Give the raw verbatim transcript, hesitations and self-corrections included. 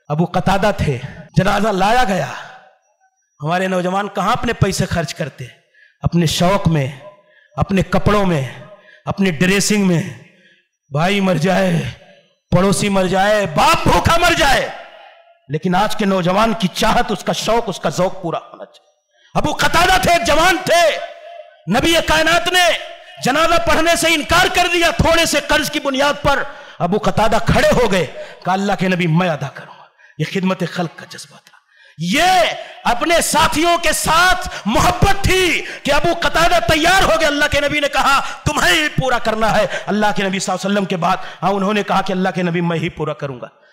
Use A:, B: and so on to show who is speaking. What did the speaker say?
A: Abu Qatada थे, जनाजा लाया गया। हमारे नौजवान कहां अपने पैसे खर्च करते? अपने शौक में, अपने कपड़ों में, अपनी ड्रेसिंग में। भाई मर जाए, पड़ोसी मर जाए, बाप भूखा मर जाए, लेकिन आज के नौजवान की चाहत, उसका शौक, उसका ज़ौक पूरा होना चाहिए। अबू कतादा थे, जवान थे, नबी कायनात ने जनाजा पढ़ने से इनकार कर दिया थोड़े से कर्ज की बुनियाद पर। अबू कतादा खड़े हो गए, कहा अल्लाह के नबी मैं अदा करूंगा। यह खिदमत खल्क का जज्बा था। ये अपने साथियों के साथ मोहब्बत थी कि अबू कतादा तैयार हो गए। अल्लाह के नबी ने कहा तुम्हें ही पूरा करना है। अल्लाह के नबी सल्लल्लाहु अलैहि वसल्लम के बाद हाँ उन्होंने कहा कि अल्लाह के नबी मैं ही पूरा करूंगा।